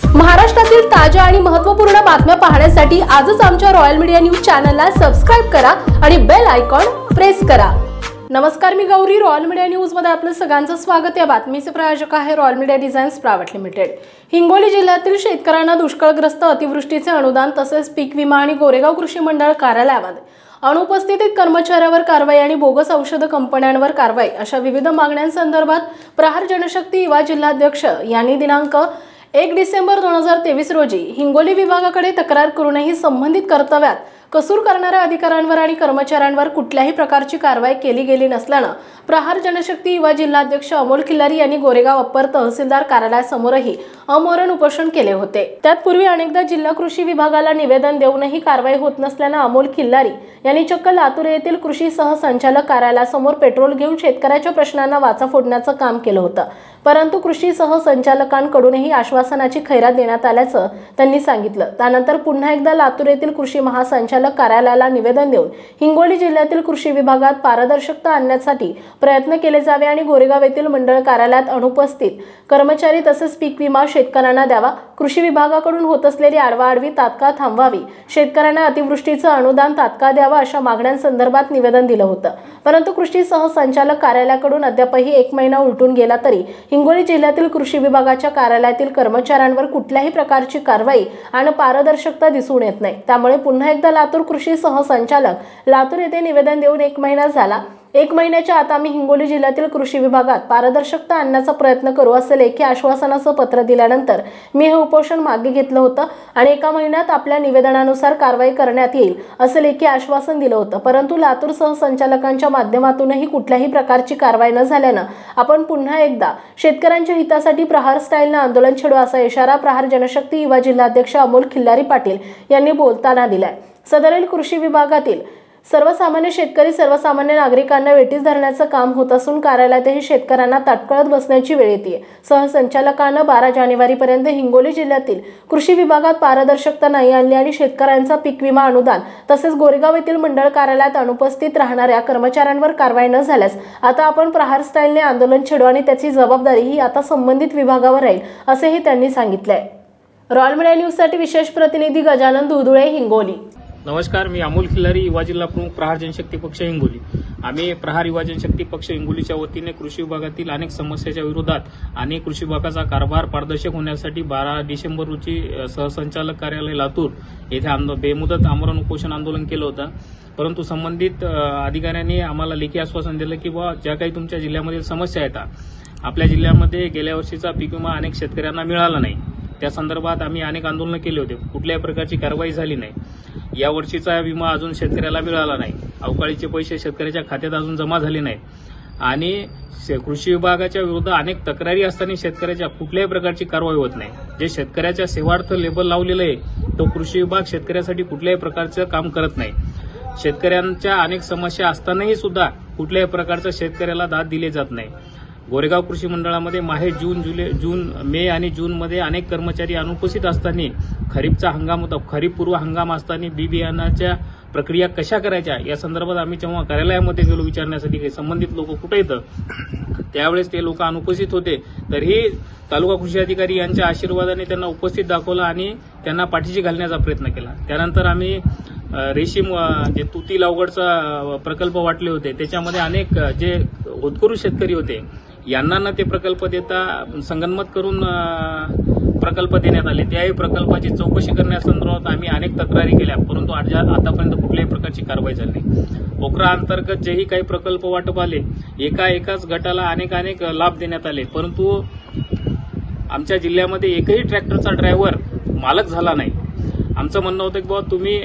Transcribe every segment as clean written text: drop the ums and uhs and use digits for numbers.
महाराष्ट्रातील ताज्या आणि महत्त्वपूर्ण बातम्या पाहण्यासाठी आजच आमच्या रॉयल मीडिया न्यूज चॅनलला सबस्क्राइब करा आणि बेल आयकॉन प्रेस करा। नमस्कार, मी गौरी, रॉयल मीडिया न्यूज मध्ये आपलं सगळ्यांचं स्वागत। या बातमीचे प्रायोजक आहे Royal Media Designs Private Limited. Hingoli जिल्ह्यातील शेतकऱ्यांना दुष्काळग्रस्त अतिवृष्टीचे अनुदान तसेच पीक विमा आणि गोरेगाव कृषी मंडळ कार्यालयामध्ये अनुपस्थित कर्मचाऱ्यावर कारवाई आणि बोगस औषध कंपन्यांवर कारवाई अशा विविध मागण्यांसंदर्भात प्रहार जनशक्ती युवा जिल्हाध्यक्ष यांनी दिनांक 1 डिसेंबर 2023 रोजी हिंगोली विभागाकडे तक्रार करूनही संबंधित कर्तव्यात कसूर करणाऱ्या अधिकाऱ्यांवर आणि कर्मचाऱ्यांवर कुठल्याही प्रकारची कारवाई केली गेली नसल्यानं प्रहार जनशक्ती युवा जिल्हाध्यक्ष अमोल खिल्लारी यांनी गोरेगाव अप्पर तहसीलदार कार्यालयासमोरही आमरण उपोषण केले होते। त्यापूर्वी अनेकदा जिल्हा कृषी विभागाला निवेदन देऊनही कारवाई होत नसल्यानं अमोल खिल्लारी यांनी चक्क लातूर येथील कृषी सहसंचालक कार्यालयासमोर पेट्रोल घेऊन शेतकऱ्याच्या प्रश्नांना वाचा फोडण्याचं काम केलं होतं। परंतु कृषी सहसंचालकांकडूनही आश्वासनाची खैरात देण्यात आल्याचं त्यांनी सांगितलं। त्यानंतर पुन्हा एकदा लातूर येथील कृषी महासंचालक कार्यालयाला निवेदन देऊन हिंगोली जिल्ह्यातील कृषी विभागात पारदर्शकता आणण्यासाठी प्रयत्न केले जावे आणि गोरेगाव येथील मंडळ कार्यालयात अनुपस्थित कर्मचारी तसेच पीक विमा शेतकऱ्यांना द्यावा, कृषी विभागाकडून होत असलेली आडवाआडवी तात्काळ थांबवावी, शेतकऱ्यांना अतिवृष्टीचं अनुदान तात्काळ द्यावं अशा मागण्यांसंदर्भात निवेदन दिलं होतं। परंतु कृषी सहसंचालक कार्यालयाकडून अद्यापही 1 महिना उलटून गेला तरी हिंगोली जिल्ह्यातील कृषी विभागाच्या कार्यालयातील कर्मचाऱ्यांवर कुठल्याही प्रकारची कारवाई आणि पारदर्शकता दिसून येत नाही। त्यामुळे पुन्हा एकदा लातूर कृषी सहसंचालक लातूर येथे निवेदन देऊन 1 महिना झाला। 1 महिन्याच्या आत आम्ही हिंगोली जिल्ह्यातील कृषी विभागात पारदर्शकता आणण्याचा प्रयत्न करू असे लेखी आश्वासनाचं पत्र दिल्यानंतर मी हे उपोषण मागे घेतलं होतं आणि 1 महिन्यात आपल्या निवेदनानुसार कारवाई करण्यात येईल असे लेखी आश्वासन दिलं होतं। परंतु लातूर सहसंचालकांच्या माध्यमातूनही कुठल्याही प्रकारची कारवाई न झाल्यानं आपण पुन्हा एकदा शेतकऱ्यांच्या हितासाठी प्रहार स्टाईलनं आंदोलन छेडू असा इशारा प्रहार जनशक्ती युवा जिल्हाध्यक्ष अमोल खिल्लारी पाटील यांनी बोलताना दिलाय। सदरील कृषी विभागातील सर्वसामान्य शेतकरी सर्वसामान्य नागरिकांना वेठीस धरण्याचं काम होत असून कार्यालयातही शेतकऱ्यांना ताटकळत बसण्याची वेळ येते। सहसंचालकांना 12 जानेवारीपर्यंत हिंगोली जिल्ह्यातील कृषी विभागात पारदर्शकता नाही आणली आणि शेतकऱ्यांचा पीक विमा अनुदान तसेच गोरेगाव येथील मंडळ कार्यालयात अनुपस्थित राहणाऱ्या कर्मचाऱ्यांवर कारवाई न झाल्यास आता आपण प्रहार स्टाईलने आंदोलन छेडू आणि त्याची जबाबदारी ही आता संबंधित विभागावर राहील असेही त्यांनी सांगितलंय। रॉयल मीडिया न्यूजसाठी विशेष प्रतिनिधी गजानन दुधुळे, हिंगोली। नमस्कार, मी अमोल खिल्लारी, युवा जिल्हा प्रमुख प्रहार जनशक्ती पक्ष हिंगोली। आम्ही प्रहार युवा जनशक्ती पक्ष हिंगोलीच्या वतीने कृषी विभागातील अनेक समस्याच्या विरोधात आणि कृषी विभागाचा कारभार पारदर्शक होण्यासाठी 12 डिसेंबर रोजी सहसंचालक कार्यालय लातूर येथे बेमुदत आमरण उपोषण आंदोलन केलं होतं। परंतु संबंधित अधिकाऱ्यांनी आम्हाला लेखी आश्वासन दिलं की ज्या काही तुमच्या जिल्ह्यामधील समस्या आहेत, आपल्या जिल्ह्यामध्ये गेल्या वर्षीचा पीक विमा अनेक शेतकऱ्यांना मिळाला नाही, त्या संदर्भात आम्ही अनेक आंदोलन केले होते, कुठल्याही प्रकारची कारवाई झाली नाही। या वर्षीचा विमा अजून शेतकऱ्याला मिळाला नाही, अवकाळीचे पैसे शेतकऱ्याच्या खात्यात अजून जमा झाले नाहीत आणि कृषी विभागाच्या विरुद्ध अनेक तक्रारी असताना शेतकऱ्याच्या कुठल्याही प्रकारची कारवाई होत नाही। जे शेतकऱ्याच्या सेवार्थ लेबल लावलेलं आहे तो कृषी विभाग शेतकऱ्यासाठी कुठल्याही प्रकारचं काम करत नाही। शेतकऱ्यांच्या अनेक समस्या असतानाही सुद्धा कुठल्याही प्रकारचं शेतकऱ्याला दाद दिले जात नाही। गोरेगाव कृषी मंडळामध्ये माहे, मे आणि जूनमध्ये अनेक कर्मचारी अनुपस्थित असताना खरीपचा हंगाम होता, खरीप पूर्व हंगाम असताना बी बियाणाच्या प्रक्रिया कशा करायच्या या संदर्भात आम्ही जेव्हा कार्यालयामध्ये गेलो विचारण्यासाठी संबंधित लोक कुठे येतं, त्यावेळेस ते लोक अनुपस्थित होते। तरीही तालुका कृषी अधिकारी यांच्या आशीर्वादाने त्यांना उपस्थित दाखवलं आणि त्यांना पाठीशी घालण्याचा प्रयत्न केला। त्यानंतर आम्ही रेशीम जे तुती लागवडचा प्रकल्प वाटले होते, त्याच्यामध्ये अनेक जे होतकरू शेतकरी होते यांना न ते प्रकल्प देता संगनमत करून प्रकल्प देण्यात आले। त्याही प्रकल्पाची चौकशी करण्यासंदर्भात आम्ही अनेक तक्रारी केल्या, परंतु आतापर्यंत कुठल्याही प्रकारची कारवाई झाली नाही। पोखरा अंतर्गत जेही काही प्रकल्प वाटप आले, एकाच गटाला अनेक लाभ देण्यात आले, परंतु आमच्या जिल्ह्यामध्ये एकही ट्रॅक्टरचा ड्रायव्हर मालक झाला नाही। आमचं म्हणणं होतं की तुम्ही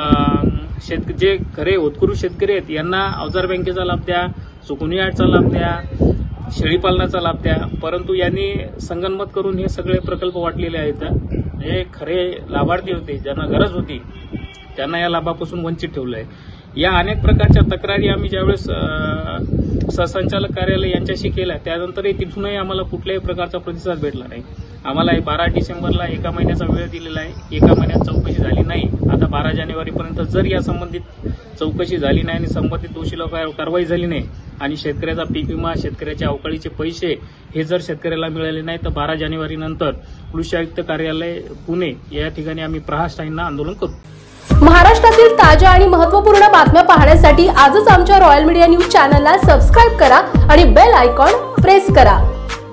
जे खरे होतकरू शेतकरी आहेत यांना अवजार बँकेचा लाभ द्या, सुकुनी यार्डचा लाभ द्या, शेळीपालनाचा लाभ द्या, परंतु यांनी संगनमत करून हे सगळे प्रकल्प वाटलेले आहेत। हे खरे लाभार्थी होते, ज्यांना गरज होती, त्यांना या लाभापासून वंचित ठेवलं आहे। या अनेक प्रकारच्या तक्रारी आम्ही ज्यावेळेस सहसंचालक कार्यालय यांच्याशी केल्या, त्यानंतरही तिथूनही आम्हाला कुठल्याही प्रकारचा प्रतिसाद भेटला नाही। आम्हाला 12 डिसेंबरला 1 महिन्याचा वेळ दिलेला आहे, 1 महिन्यात चौकशी झाली नाही। आता 12 जानेवारीपर्यंत जर या संबंधित चौकशी झाली नाही आणि संबंधित दोषीला कारवाई झाली नाही आणि शेतकऱ्याचा पीक विमा, शेतकऱ्याच्या अवकाळीचे पैसे हे जर शेतकऱ्याला मिळाले नाही तर 12 जानेवारी नंतर कृषी आयुक्त कार्यालय पुणे या ठिकाणी आम्ही प्रहार स्टाईलनं आंदोलन करू. महाराष्ट्रातील ताज्या आणि महत्त्वपूर्ण बातम्या पाहण्यासाठी आजच आमच्या रॉयल मीडिया न्यूज चॅनलला सबस्क्राईब करा आणि बेल आयकॉन प्रेस करा.